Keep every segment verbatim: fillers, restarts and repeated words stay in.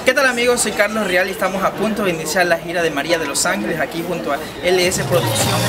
¿Qué tal amigos? Soy Carlos Real y estamos a punto de iniciar la gira de María de los Ángeles aquí junto a L S Producciones.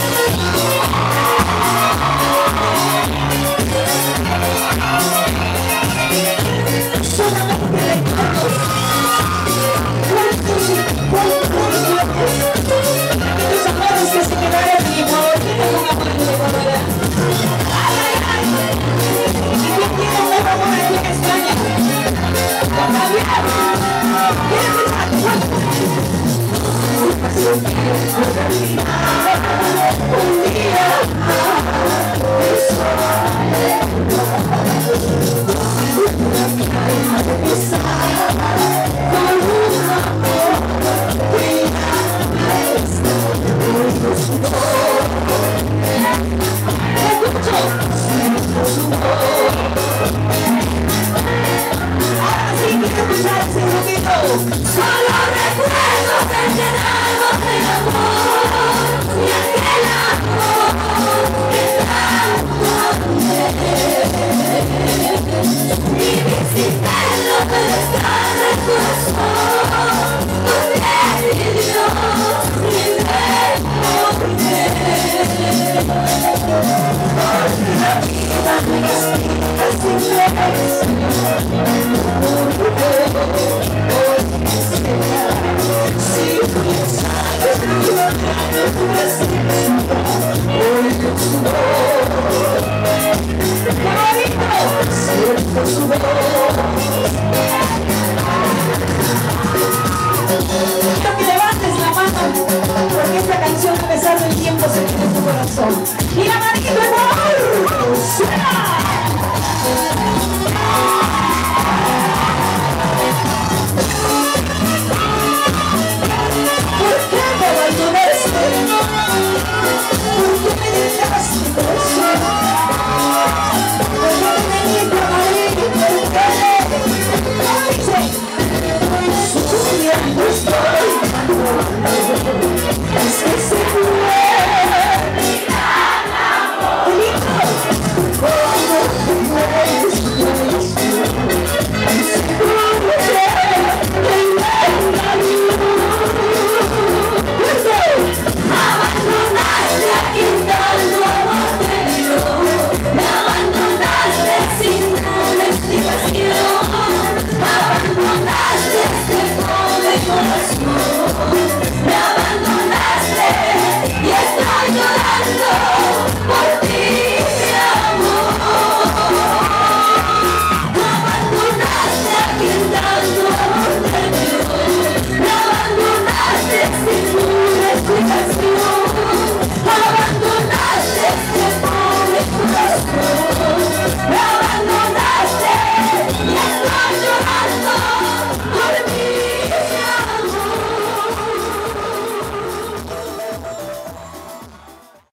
Solo recuerdos enterrados del amor y aquel amor que tanto amé. Y visitarlo pero está recorazón porque mi Dios mi deporte. Porque la vida me castiga sin merecer. Si tú sabes que yo no